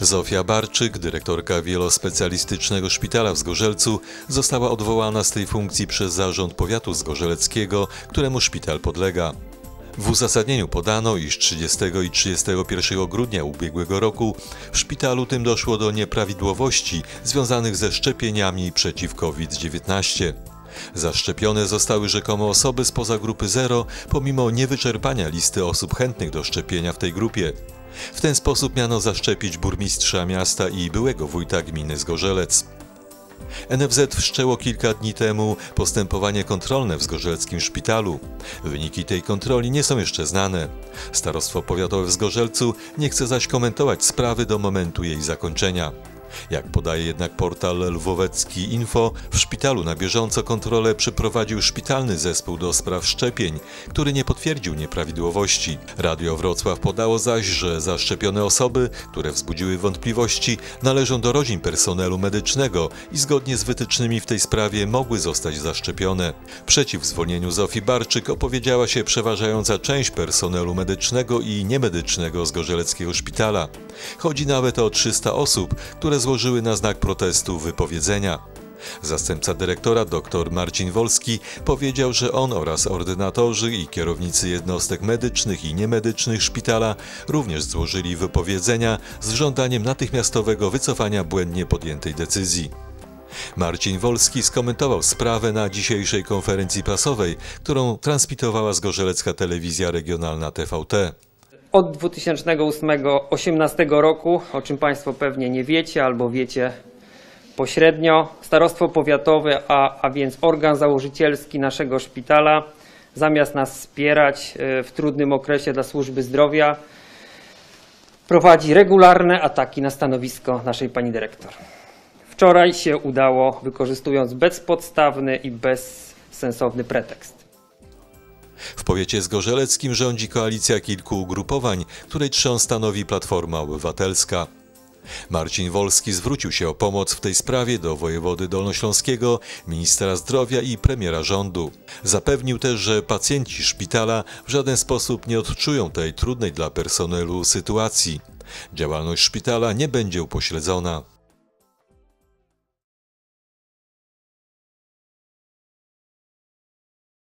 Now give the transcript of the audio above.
Zofia Barczyk, dyrektorka wielospecjalistycznego szpitala w Zgorzelcu, została odwołana z tej funkcji przez zarząd powiatu zgorzeleckiego, któremu szpital podlega. W uzasadnieniu podano, iż 30 i 31 grudnia ubiegłego roku w szpitalu tym doszło do nieprawidłowości związanych ze szczepieniami przeciw COVID-19. Zaszczepione zostały rzekomo osoby spoza grupy 0, pomimo niewyczerpania listy osób chętnych do szczepienia w tej grupie. W ten sposób miano zaszczepić burmistrza miasta i byłego wójta gminy Zgorzelec. NFZ wszczęło kilka dni temu postępowanie kontrolne w zgorzeleckim szpitalu. Wyniki tej kontroli nie są jeszcze znane. Starostwo powiatowe w Zgorzelcu nie chce zaś komentować sprawy do momentu jej zakończenia. Jak podaje jednak portal Lwowecki Info, w szpitalu na bieżąco kontrolę przeprowadził szpitalny zespół do spraw szczepień, który nie potwierdził nieprawidłowości. Radio Wrocław podało zaś, że zaszczepione osoby, które wzbudziły wątpliwości, należą do rodzin personelu medycznego i zgodnie z wytycznymi w tej sprawie mogły zostać zaszczepione. Przeciw zwolnieniu Zofii Barczyk opowiedziała się przeważająca część personelu medycznego i niemedycznego Zgorzeleckiego Szpitala. Chodzi nawet o 300 osób, które złożyły na znak protestu wypowiedzenia. Zastępca dyrektora dr Marcin Wolski powiedział, że on oraz ordynatorzy i kierownicy jednostek medycznych i niemedycznych szpitala również złożyli wypowiedzenia z żądaniem natychmiastowego wycofania błędnie podjętej decyzji. Marcin Wolski skomentował sprawę na dzisiejszej konferencji prasowej, którą transmitowała zgorzelecka telewizja regionalna TVT. Od 2018 roku, o czym Państwo pewnie nie wiecie albo wiecie pośrednio, Starostwo Powiatowe, a więc organ założycielski naszego szpitala, zamiast nas wspierać w trudnym okresie dla służby zdrowia, prowadzi regularne ataki na stanowisko naszej pani dyrektor. Wczoraj się udało, wykorzystując bezpodstawny i bezsensowny pretekst. W powiecie zgorzeleckim rządzi koalicja kilku ugrupowań, której trzon stanowi Platforma Obywatelska. Marcin Wolski zwrócił się o pomoc w tej sprawie do wojewody dolnośląskiego, ministra zdrowia i premiera rządu. Zapewnił też, że pacjenci szpitala w żaden sposób nie odczują tej trudnej dla personelu sytuacji. Działalność szpitala nie będzie upośledzona.